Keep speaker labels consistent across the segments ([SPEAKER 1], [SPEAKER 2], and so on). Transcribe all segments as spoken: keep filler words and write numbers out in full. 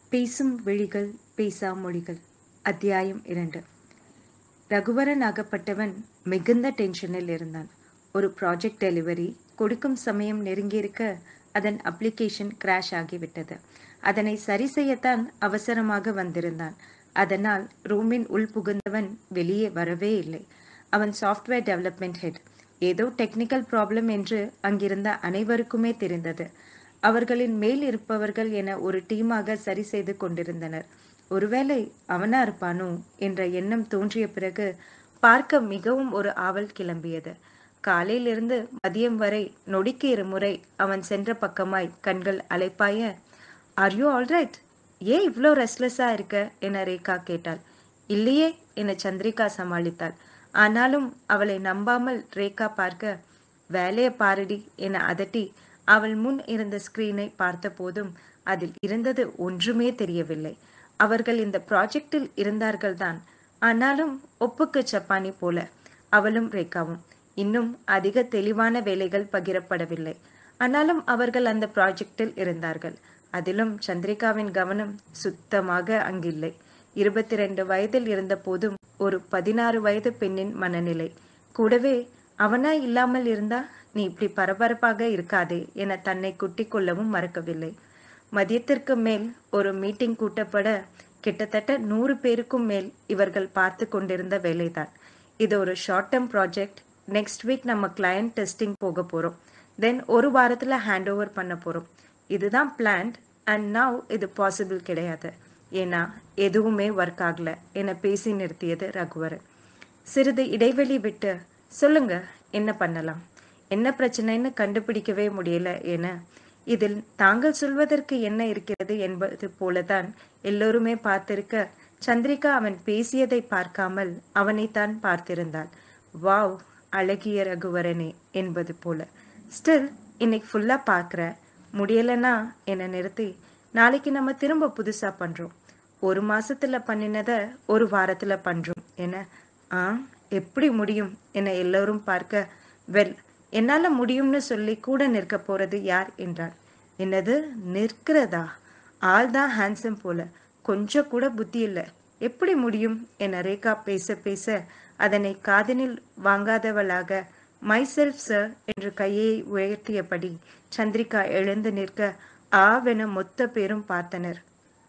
[SPEAKER 1] பேசும் விழிகள் பேசா மொழிகள் அத்தியாயம் இரண்டு. ரகுவரன் ஆகப்பட்டவன் மிகுந்த டென்ஷனில் இருந்தான். ஒரு ப்ராஜெக்ட் டெலிவரி கொடுக்கும் சமயம் நெருங்கியிருக்க அதன் அப்ளிகேஷன் கிராஷ் ஆகிவிட்டது. அதனை சரி செய்யத்தான் அவசரமாக வந்திருந்தான். அதனால் ரூமின் உள் புகுந்தவன் வெளியே வரவே இல்லை. அவன் சாஃப்ட்வேர் டெவலப்மெண்ட் ஹெட். ஏதோ டெக்னிக்கல் ப்ராப்ளம் என்று அங்கிருந்த அனைவருக்குமே தெரிந்தது. அவர்களின் மேல் இருப்பவர்கள் என ஒரு டீமாக சரி செய்து கொண்டிருந்தனர். ஒருவேளை அவனா இருப்பானோ என்ற எண்ணம் தோன்றிய பிறகு பார்க்க மிகவும் ஒரு ஆவல் கிளம்பியது. காலையிலிருந்து மதியம் வரை நொடிக்கு இருமுறை அவன் சென்ற பக்கமாய் கண்கள் அலைப்பாய, ஆர் யூ ஆல்ரைட்? ஏன் இவ்வளோ ரெஸ்ட்லெஸ்ஸா இருக்க என ரேகா கேட்டாள். இல்லையே என சந்திரிகா சமாளித்தாள். ஆனாலும் அவளை நம்பாமல் ரேகா பார்க்க, வேலையை பாருடி என அதட்டி அவள் முன் இருந்த ஸ்கிரீனை பார்த்த போதும் அதில் இருந்தது ஒன்றுமே தெரியவில்லை. அவர்கள் இந்த ப்ராஜெக்டில் இருந்தார்கள்தான். ஆனாலும் ஒப்புக்கு சப்பானி போல அவளும் ரேகாவும். இன்னும் அதிக தெளிவான வேலைகள் பகிரப்படவில்லை. ஆனாலும் அவர்கள் அந்த ப்ராஜெக்டில் இருந்தார்கள். அதிலும் சந்திரிகாவின் கவனம் சுத்தமாக அங்கில்லை. இருபத்தி ரெண்டு வயதில் இருந்த போதும் ஒரு பதினாறு வயது பெண்ணின் மனநிலை. கூடவே அவனா இல்லாமல் இருந்தா நீ இப்படி பரபரப்பாக இருக்காதே என தன்னை குட்டிக் கொள்ளவும் மறக்கவில்லை. மதியத்திற்கு மேல் ஒரு மீட்டிங் கூட்டப்பட கிட்டத்தட்ட நூறு பேருக்கும் மேல் இவர்கள் பார்த்து கொண்டிருந்த வேலைதான். இது ஒரு short term project. Next week நம்ம கிளையண்ட் டெஸ்டிங் போக போறோம். தென் ஒரு வாரத்துல ஹேண்ட் ஓவர் பண்ண போறோம். இதுதான் பிளான்ட். அண்ட் நவ் இது பாசிபிள் கிடையாது. ஏன்னா எதுவுமே ஒர்க் ஆகல என பேசி நிறுத்தியது ரகுவரன். சிறிது இடைவெளி விட்டு, சொல்லுங்க என்ன பண்ணலாம், என்ன பிரச்சனைன்னு கண்டுபிடிக்கவே முடியல என, இதில் தாங்கள் சொல்வதற்கு என்ன இருக்கிறது என்பது போலதான் எல்லோருமே பார்த்திருக்க சந்திரிகா அவன் பேசியதை பார்க்காமல் அவனைத்தான் பார்த்திருந்தாள். வாவ், அழகிய ரகுவரனே என்பது போல. ஸ்டில் இன்னைக்கு ஃபுல்லா பார்க்குற, முடியலனா என நிறுத்தி, நாளைக்கு நம்ம திரும்ப புதுசா பண்றோம். ஒரு மாசத்துல பண்ணினத ஒரு வாரத்துல பண்றோம் என. ஆ, எப்படி முடியும் என எல்லோரும் பார்க்க, வெல், என்னால முடியும்னு சொல்லி கூட நிற்க போறது யார் என்றான். என்னது நிற்கிறதா? ஆள் தான் ஹேண்ட்ஸம் போல, கொஞ்சம் கூட புத்தி இல்லை, எப்படி முடியும் என ரேகா பேச பேச அதனை காதனில் வாங்காதவளாக, மை செல்ஃப் சார் என்று கையை உயர்த்தியபடி சந்திரிகா எழுந்து நிற்க ஆவென மொத்த பேரும் பார்த்தனர்.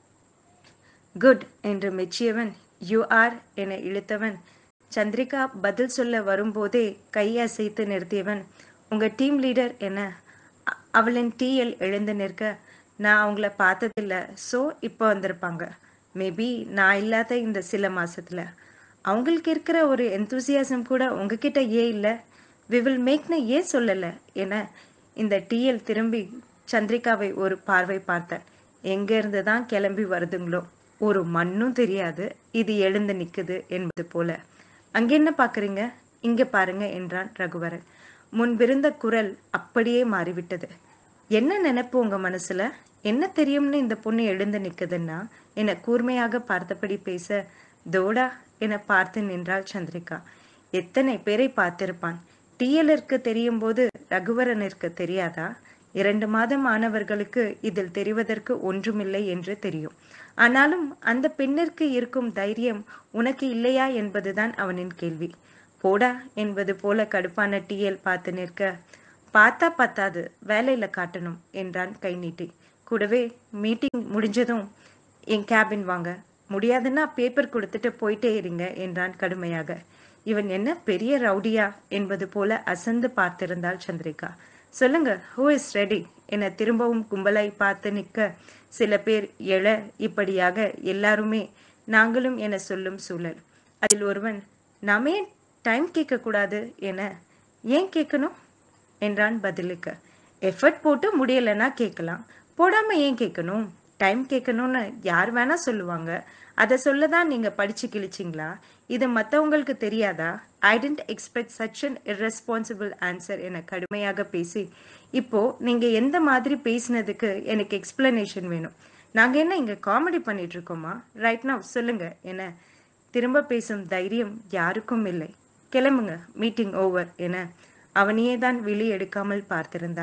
[SPEAKER 1] குட் என்று மெச்சியவன், யூ ஆர் என இழுத்தவன். சந்திரிகா பதில் சொல்ல வரும்போதே கையை அசைத்து நிறுத்தியவன், உங்க டீம் லீடர் என. அவளின் டீஎல் எழுந்து நிற்க, நான் அவங்கள பார்த்ததில்ல, ஸோ இப்போ வந்திருப்பாங்க. மேபி நான் இல்லாத இந்த சில மாசத்துல. அவங்களுக்கு இருக்கிற ஒரு எந்தூசியாசம் கூட உங்ககிட்ட ஏன் இல்லை? வி வில் மேக்னு ஏன் சொல்லலை என. இந்த டீஎல் திரும்பி சந்திரிகாவை ஒரு பார்வை பார்த்தான். எங்க இருந்து தான் கிளம்பி வருதுங்களோ, ஒரு மண்ணும் தெரியாது, இது எழுந்து நிக்குது என்பது போல. அங்க என்ன பாக்குறீங்க, இங்க பாருங்க என்றான் ரகுவரன். முன்பிருந்த குரல் அப்படியே மாறிவிட்டது. என்ன நினைப்பு உங்க மனசுல? என்ன தெரியும்னு இந்த பொண்ணு எழுந்து நிக்குதுன்னா என கூர்மையாக பார்த்தபடி பேச, தோடா என பார்த்து நின்றாள் சந்திரிகா. எத்தனை பேரை பார்த்திருப்பான். டிஎலருக்கு தெரியும் போது ரகுவரனிற்கு தெரியாதா? இரண்டு மாதம் ஆனவர்களுக்கு இதில் தெரிவதற்கு ஒன்றுமில்லை என்று தெரியும். ஆனாலும் அந்த பெண்ணிற்கு இருக்கும் தைரியம் உனக்கு இல்லையா என்பதுதான் அவனின் கேள்வி. போடா என்பது போல கடுப்பான டிஎல் பார்த்து நிற்க, பார்த்தா பத்தாது, வேலையில காட்டணும் என்றான் கை நீட்டி. கூடவே, மீட்டிங் முடிஞ்சதும் என் கேபின் வாங்க, முடியாதுன்னா பேப்பர் கொடுத்துட்டு போயிட்டே இருங்க என்றான் கடுமையாக. இவன் என்ன பெரிய ரவுடியா என்பது போல அசந்து பார்த்திருந்தாள் சந்திரிகா. சொல்லுங்க, ஹூ இஸ் ரெடி என திரும்பவும் கும்பலை பார்த்து நிற்க, சில பேர் எழ, இப்படியாக எல்லாருமே நாங்களும் என சொல்லும் சூழல். அதில் ஒருவன், நாமே டைம் கேட்க கூடாது என. ஏன் கேட்கணும் என்றான் பதிலுக்கு. எஃபர்ட் போட்டு முடியலன்னா கேட்கலாம், போடாம ஏன் கேட்கணும்? டைம் கேட்கணும்னு யார் வேணா சொல்லுவாங்க, அதை சொல்லதான் நீங்க படிச்சு கிழிச்சிங்களா? இது மற்றவங்களுக்கு தெரியாதா? I didn't expect such an irresponsible answer என கடுமையாக பேசி, இப்போ நீங்க எந்த மாதிரி பேசினதுக்கு எனக்கு எக்ஸ்பிளனேஷன் வேணும். நாங்க என்ன இங்க காமெடி பண்ணிட்டு இருக்கோமா? ரைட் நவ் சொல்லுங்க என. திரும்ப பேசும் தைரியம் யாருக்கும் இல்லை. கிளம்புங்க, மீட்டிங் ஓவர் என. அவனையே தான் விழி எடுக்காமல் பார்த்திருந்தாள்.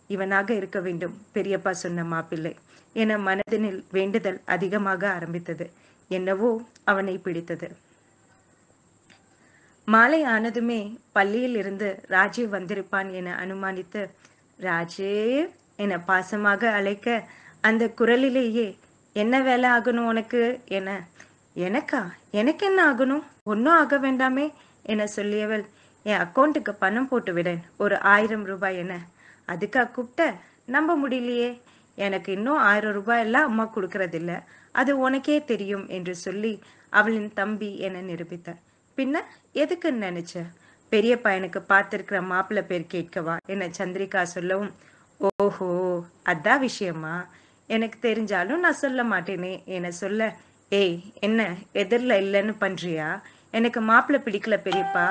[SPEAKER 1] இவனாக இருக்க வேண்டும் பெரியப்பா சொன்ன மாப்பிள்ளை என மனதினில் வேண்டுதல் அதிகமாக ஆரம்பித்தது. என்னவோ அவனை பிடித்தது. மாலை ஆனதுமே பள்ளியில் இருந்து ராஜீவ் வந்திருப்பான் என அனுமானித்து ராஜீவ் என பாசமாக அழைக்க அந்த குரலிலேயே என்ன வேலை ஆகணும் உனக்கு என எனக்கா எனக்கு என்ன ஆகணும் ஒன்னும் ஆக வேண்டாமே என சொல்லியவள் என் அக்கௌண்ட்டுக்கு பணம் போட்டு விடேன் ஒரு ஆயிரம் ரூபாய் என. அதுக்கா கூப்பிட்ட? நம்ப முடியலையே, எனக்கு இன்னும் ஆயிரம் ரூபாய் எல்லாம் அம்மா கொடுக்கறதில்ல, அது உனக்கே தெரியும் என்று சொல்லி அவளின் தம்பி என நிரூபித்தார். பின்ன எதுக்குன்னு நினைச்ச? பெரிய பையனுக்கு பார்த்திருக்கிற மாப்பிள்ளை பேர் கேட்கவா என சந்திரிகா சொல்லவும் ஓஹோ அதான் விஷயமா, எனக்கு தெரிஞ்சாலும் நான் சொல்ல மாட்டேனே என சொல்ல ஏய் என்ன எதிரில் இல்லைன்னு பண்றியா, எனக்கு மாப்பிள்ளை பிடிக்கல பெரியப்பா,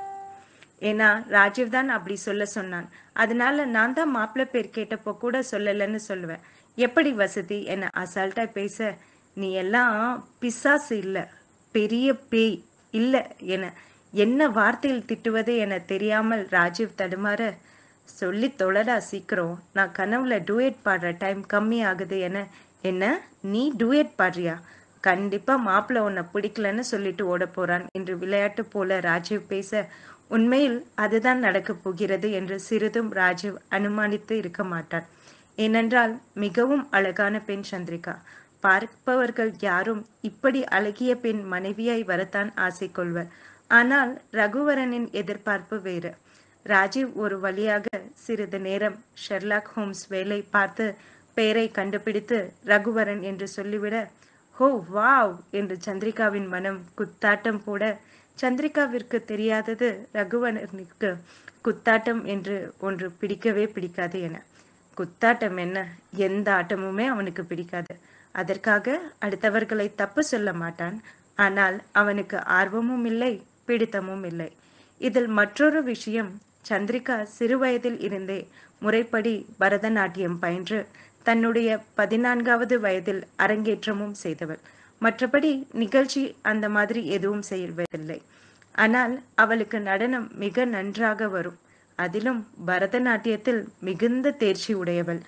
[SPEAKER 1] ஏன்னா ராஜீவ் தான் அப்படி சொல்ல சொன்னான், அதனால நான் தான் மாப்பிள்ளை பேர் கேட்டப்போ கூட சொல்லலன்னு சொல்லுவேன், எப்படி வசதி என அசால்ட்டா பேச நீ எல்லாம் பிசாசு இல்ல பெரிய பேய் இல்ல என என்ன வார்த்தையில் திட்டுவது என தெரியாமல் ராஜீவ் தடுமாற சொல்லி தொழடா சீக்கிரம், நான் கனவுல டூயட் பாடுற டைம் கம்மி ஆகுது என. என்ன நீ டூயட் பாடுறியா? கண்டிப்பா மாப்பிள்ள உன்னை பிடிக்கலன்னு சொல்லிட்டு ஓட போறான் என்று விளையாட்டு போல ராஜீவ் பேச உண்மையில் அதுதான் நடக்க போகிறது என்று சிறிதும் ராஜீவ் அனுமானித்து இருக்க மாட்டான். ஏனென்றால் மிகவும் அழகான பெண் சந்திரிகா. பார்ப்பவர்கள் யாரும் இப்படி அழகிய பெண் மனைவியாய் வரத்தான் ஆசை கொள்வர். ஆனால் ரகுவரனின் எதிர்பார்ப்பு வேறு. ராஜீவ் ஒரு வழியாக சிறிது நேரம் ஷெர்லாக் ஹோம்ஸ் வேலை பார்த்து பெயரை கண்டுபிடித்து ரகுவரன் என்று சொல்லிவிட ஹோ வாவ் என்று சந்திரிகாவின் மனம் குத்தாட்டம் போட, சந்திரிகாவிற்கு தெரியாதது ரகுவரனுக்கு குத்தாட்டம் என்று ஒன்று பிடிக்கவே பிடிக்காது என. குத்தாட்டம் என்ன, எந்த ஆட்டமுமே அவனுக்கு பிடிக்காது. அதற்காக அடுத்தவர்களை தப்பு சொல்ல மாட்டான். ஆனால் அவனுக்கு ஆர்வமும் இல்லை, பிடித்தமும் இல்லை. இதில் மற்றொரு விஷயம், சந்திரிகா சிறுவயதில் இருந்தே முறைப்படி பரதநாட்டியம் பயின்று தன்னுடைய பதினான்காவது வயதில் அரங்கேற்றமும் செய்தவள். மற்றபடி நிகழ்ச்சி அந்த மாதிரி எதுவும் செய்வதில்லை. ஆனால் அவளுக்கு நடனம் மிக நன்றாக வரும். அதிலும் பரதநாட்டியத்தில் மிகுந்த தேர்ச்சி உடையவள்.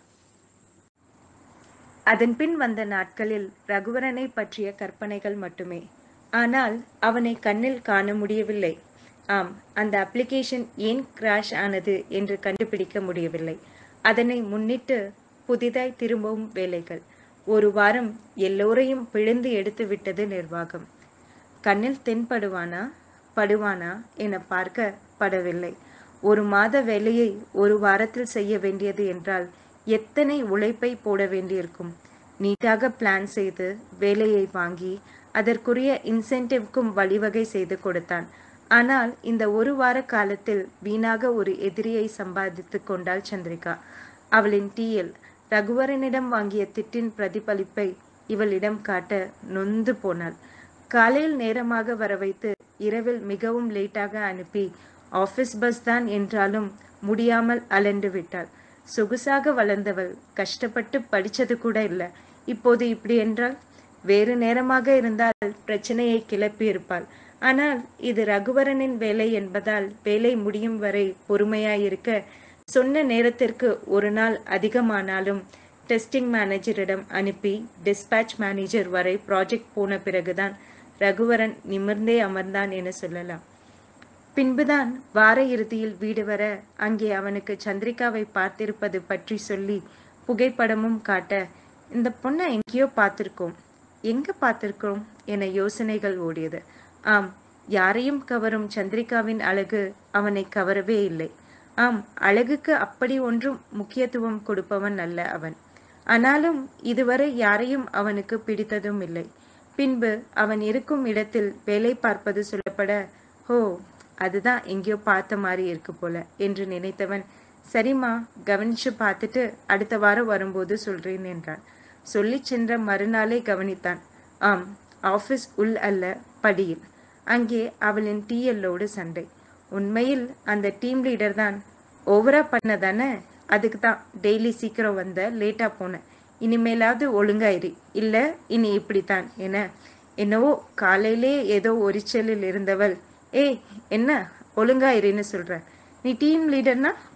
[SPEAKER 1] அதன் பின் வந்த நாட்களில் ரகுவரனை பற்றிய கற்பனைகள் மட்டுமே. ஆனால் அவனை கண்ணில் காண முடியவில்லை. ஆம், அந்த அப்ளிகேஷன் ஏன் கிராஷ் ஆனது என்று கண்டுபிடிக்க முடியவில்லை. அதனை முன்னிட்டு புதிதாய் திரும்பவும் வேலைகள். ஒரு வாரம் எல்லோரையும் பிழிந்து எடுத்து விட்டது நிர்வாகம். கண்ணில் தென்படுவானா படுவானா என பார்க்க படவில்லை. ஒரு மாத வேலையை ஒரு வாரத்தில் செய்ய வேண்டியது என்றால் எத்தனை உழைப்பை போட வேண்டியிருக்கும். நீட்டாக பிளான் செய்து வேலையை வாங்கி அதற்குரிய இன்சென்டிவ்க்கும் வழிவகை செய்து கொடுத்தான். ஆனால் இந்த ஒரு வார காலத்தில் வீணாக ஒரு எதிரியை சம்பாதித்து கொண்டாள் சந்திரிகா. அவளின் டீயில் ரகுவரனிடம் வாங்கிய திட்டின் பிரதிபலிப்பை இவளிடம் காட்ட நொந்து போனாள். காலையில் நேரமாக வர வைத்து இரவில் மிகவும் லேட்டாக அனுப்பி ஆபீஸ் பஸ் தான் என்றாலும் முடியாமல் அலண்டு விட்டாள். சொகுசாக வளர்ந்தவள் கஷ்டப்பட்டு படிச்சது கூட இல்லை. இப்போது இப்படி என்றால் வேறு நேரமாக இருந்தால் பிரச்சனையை கிளப்பி இருப்பாள். ஆனால் இது ரகுவரனின் வேலை என்பதால் வேலை முடியும் வரை பொறுமையாயிருக்க, சொன்ன நேரத்திற்கு ஒரு நாள் அதிகமானாலும் டெஸ்டிங் மேனேஜரிடம் அனுப்பி டிஸ்பேட்ச் மேனேஜர் வரை ப்ராஜெக்ட் போன பிறகுதான் ரகுவரன் நிமிர்ந்தே அமர்ந்தான் என சொல்லலாம். பின்புதான் வார இறுதியில் வீடு வர அங்கே அவனுக்கு சந்திரிகாவை பார்த்திருப்பது பற்றி சொல்லி புகைப்படமும் காட்ட, இந்த பொண்ணை எங்கேயோ பார்த்திருக்கோம், எங்க பார்த்திருக்கோம் என யோசனைகள் ஓடியது. ஆம், யாரையும் கவரும் சந்திரிகாவின் அழகு அவனை கவரவே இல்லை. ஆம், அழகுக்கு அப்படி ஒன்றும் முக்கியத்துவம் கொடுப்பவன் அல்ல அவன். ஆனாலும் இதுவரை யாரையும் அவனுக்கு பிடித்ததும் இல்லை. பின்பு அவன் இருக்கும் இடத்தில் வேலை பார்ப்பது சொல்லப்பட, ஹோ அதுதான் எங்கேயோ பார்த்த மாதிரி இருக்கு போல என்று நினைத்தவன், சரிம்மா கவனிச்சு பார்த்துட்டு அடுத்த வாரம் வரும்போது சொல்றேன் என்றான். சொல்லி சென்ற மறுநாளே கவனித்தான். ஆம், ஆபீஸ் உள் அல்ல, படியில். அங்கே அவளின் டிஎல்லோடு சண்டை. உண்மையில் அந்த டீம் லீடர் தான். ஓவரா பண்ணதானே, அதுக்கு தான் டெய்லி சீக்கிரம் வந்த லேட்டா போன, இனிமேலாவது ஒழுங்காயிரு, இல்ல இனி இப்படித்தான் என. என்னவோ காலையிலே ஏதோ ஒரிச்சலில் இருந்தவள், ஏய் என்ன ஒழுங்காயிருன்னு சொல்ற, நீ டீம் லீடர்னா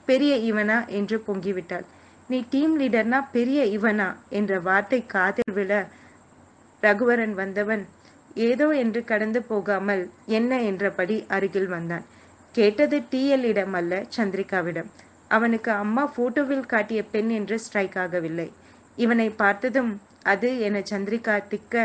[SPEAKER 1] பெரிய இவனா என்று பொங்கிவிட்டாள். நீ டீம் லீடர்னா பெரிய இவனா என்ற வார்த்தை காதில் விழ ரகுவரன் வந்தவன் ஏதோ என்று கடந்து போகாமல் என்ன என்றபடி அருகில் வந்தான். கேட்டது டிஎல் இடம் அல்ல, சந்திரிகாவிடம். அவனுக்கு அம்மா போட்டோவில் காட்டிய பெண் என்று ஸ்ட்ரைக் ஆகவில்லை. இவனை பார்த்ததும் அது என சந்திரிகா திக்க,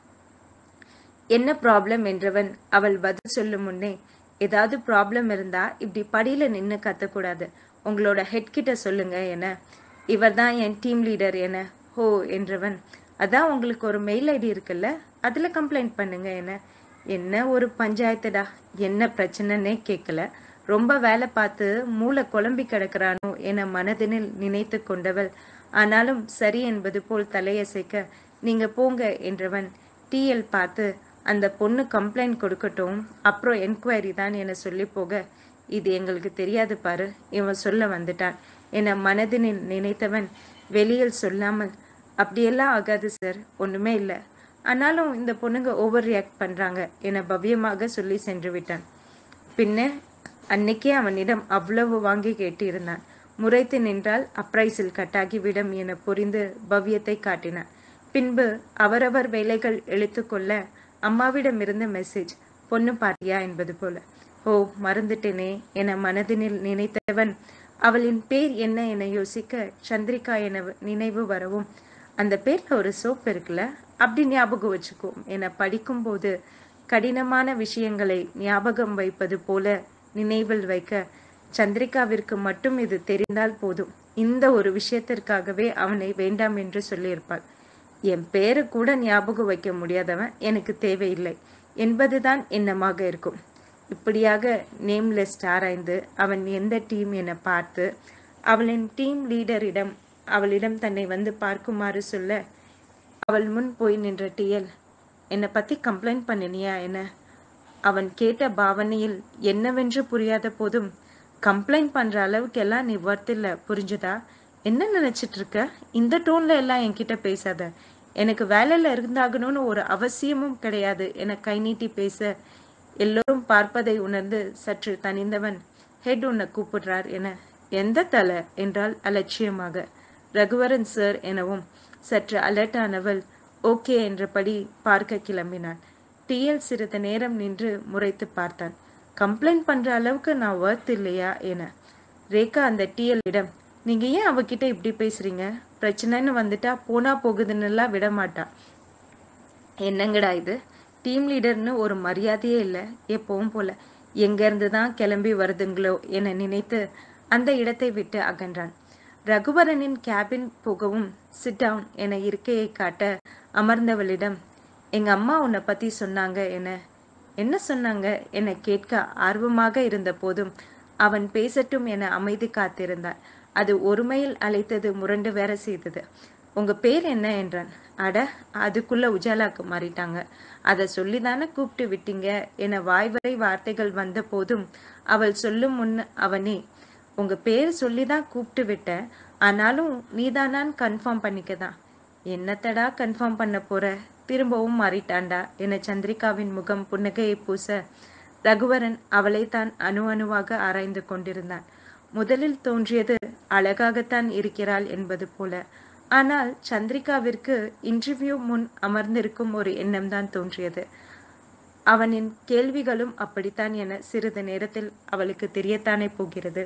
[SPEAKER 1] என்ன ப்ராப்ளம் என்றவன் அவள் பதில் சொல்லும் முன்னே, ஏதாவது ப்ராப்ளம் இருந்தா இப்படி படியில நின்று கத்தக்கூடாது, உங்களோட ஹெட் கிட்ட சொல்லுங்க என. இவர் தான் என் டீம் லீடர் என. ஹோ என்றவன், அதான் உங்களுக்கு ஒரு மெயில் ஐடி இருக்குல்ல, அதுல கம்ப்ளைண்ட் பண்ணுங்க என. என்ன ஒரு பஞ்சாயத்துடா, என்ன பிரச்சனைன்னே கேட்கல, ரொம்ப வேலை பார்த்து மூளை குழம்பி கிடக்கிறானோ என மனதினில் நினைத்து கொண்டவள், ஆனாலும் சரி என்பது போல் தலையசைக்க, நீங்க போங்க என்றவன் டிஎல் பார்த்து, அந்த பொண்ணு கம்ப்ளைண்ட் கொடுக்கட்டும், அப்புறம் என்கொயரி தான் என சொல்லி போக, இது எங்களுக்கு தெரியாது பாரு, இவன் சொல்ல வந்துட்டான் என மனதினில் நினைத்தவன் வெளியில் சொல்லாமல், அப்படியெல்லாம் ஆகாது சார், ஒண்ணுமே இல்லை, ஆனாலும் இந்த பொண்ணுங்க ஓவர் ரியாக்ட் பண்றாங்க என பவ்யமாக சொல்லி சென்று விட்டான். பின்ன அன்னைக்கே அவனிடம் அவ்வளவு வாங்கி கேட்டு இருந்தான். முறைத்து நின்றால் அப்ரைஸில் கட்டாகிவிடும் என புரிந்து பவ்யத்தை காட்டினான். பின்பு அவரவர் வேலைகள் எழுத்து கொள்ள அம்மாவிடமிருந்து மெசேஜ், பொண்ணு பாத்தியா என்பது போல. ஓ மறந்துட்டேனே என மனதினில் நினைத்தவன் அவளின் பேர் என்ன என யோசிக்க சந்திரிகா என நினைவு வரவும், அந்த பேர்ல ஒரு சோப் இருக்குல்ல, அப்படி ஞாபகம் வச்சுக்கோ என படிக்கும் போது கடினமான விஷயங்களை ஞாபகம் வைப்பது போல நினைவில் வைக்க, சந்திரிகாவிற்கு மட்டும் இது தெரிந்தால் போதும், இந்த ஒரு விஷயத்திற்காகவே அவனை வேண்டாம் என்று சொல்லியிருப்பாள். என் பேரு கூட ஞாபகம் வைக்க முடியாதவன் எனக்கு தேவையில்லை என்பதுதான் எண்ணமாக இருக்கும். இப்படியாக நேம்லெஸ் ஆராய்ந்து அவன் எந்த டீம் என பார்த்து அவளின் டீம் லீடரிடம் அவளிடம் தன்னை வந்து பார்க்குமாறு சொல்ல, அவள் முன் போய் நின்ற டிஎல், என்னை பத்தி கம்ப்ளைண்ட் பண்ணினியா என. அவன் கேட்ட பாவனையில் என்னவென்று புரியாத போதும், கம்ப்ளைண்ட் பண்ற அளவுக்கு எல்லாம் நீ வர்த்தில்ல, புரிஞ்சுதா, என்ன நினைச்சிட்டு இருக்க, இந்த டோன்ல எல்லாம் என்கிட்ட பேசாத, எனக்கு வேலையில இருந்தாகணும்னு ஒரு அவசியமும் கிடையாது என கை நீட்டி பேச, எல்லோரும் பார்ப்பதை உணர்ந்து சற்று தனிந்தவன், ஹெட் உன்னை கூப்பிடுறார் என. எந்த தலை என்றால் அலட்சியமாக. ரகுவரன் சார் எனவும் சற்று அலர்ட் ஆனவள் ஓகே என்றபடி பார்க்க கிளம்பினான். டிஎல் சிறிது நேரம் நின்று முறைத்து பார்த்தான். கம்ப்ளைண்ட் பண்ற அளவுக்கு நான் வர்த் இல்லையா என. ரேகா அந்த டிஎல் இடம், நீங்க ஏன் அவகிட்ட இப்படி பேசுறீங்க, பிரச்சனைன்னு வந்துட்டா போனா போகுதுன்னு எல்லாம் விட மாட்டா, என்னங்கடா இது, டீம் லீடர்னு ஒரு மரியாதையே இல்லை, எப்பவும் போல எங்க இருந்துதான் கிளம்பி வருதுங்களோ என நினைத்து அந்த இடத்தை விட்டு அகன்றான். ரகுவரனின் கேபின் போகவும் சிட் டவுன் என இருக்கையை காட்ட அமர்ந்தவளிடம், எங்க அம்மா உன்னை பத்தி சொன்னாங்க என. என்ன சொன்னாங்க என கேட்க ஆர்வமாக இருந்த போதும் அவன் பேசட்டும் என அமைதி காத்திருந்தான். அது ஒருமையில் அழைத்தது முரண்டு வேற செய்தது. உங்க பேர் என்ன என்றான். அட, அதுக்குள்ள உஜாலாக்கு மாறிட்டாங்க, அதை சொல்லிதானே கூப்பிட்டு விட்டீங்க என வாய்வரை வார்த்தைகள் வந்த போதும் அவள் சொல்லும் முன் அவனே, உங்க பேர் சொல்லிதான் கூப்பிட்டு விட்ட, ஆனாலும் நீதானான்னு கன்ஃபார்ம் பண்ணிக்கதான். என்னத்தடா கன்ஃபார்ம் பண்ண போற, திரும்பவும் மாறிட்டாண்டா என சந்திரிகாவின் முகம் புன்னகையை பூச ரகுவரன் அவளை தான் அணு அணுவாக ஆராய்ந்து கொண்டிருந்தான். முதலில் தோன்றியது அழகாகத்தான் இருக்கிறாள் என்பது போல. ஆனால் சந்திரிகாவிற்கு இன்டர்வியூ முன் அமர்ந்திருக்கும் ஒரு எண்ணம்தான் தோன்றியது. அவனின் கேள்விகளும் அப்படித்தான் என சிறிது நேரத்தில் அவளுக்கு தெரியத்தானே போகிறது.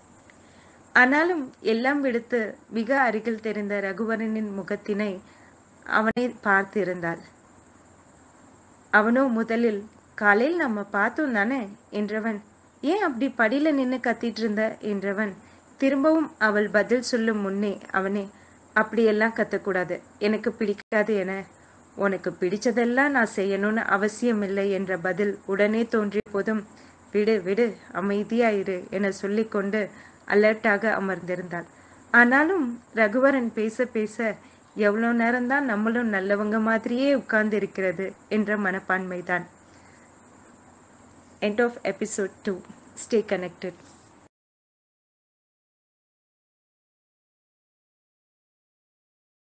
[SPEAKER 1] ஆனாலும் எல்லாம் விடுத்து மிக அருகில் தெரிந்த ரகுவரனின் முகத்தினை அவனை பார்த்திருந்தாள். அவனோ முதலில், காலையில் நம்ம பார்த்தோம் தானே என்றவன், ஏன் அப்படி படியில நின்று கத்திட்டு இருந்த என்றவன் திரும்பவும் அவள் பதில் சொல்லும் முன்னே அவனே, அப்படியெல்லாம் கத்தக்கூடாது, எனக்கு பிடிக்காது என. உனக்கு பிடிச்சதெல்லாம் நான் செய்யணும்னு அவசியம் இல்லை என்ற பதில் உடனே தோன்றிய போதும், விடு விடு அமைதியாயிரு என சொல்லிக்கொண்டு அலர்ட்டாக அமர்ந்திருந்தாள். ஆனாலும் ரகுவரன் பேச பேச எவ்வளோ நேரம்தான் நம்மளும் நல்லவங்க மாதிரியே உட்கார்ந்து இருக்கிறது என்ற மனப்பான்மைதான். End of episode two. Stay connected.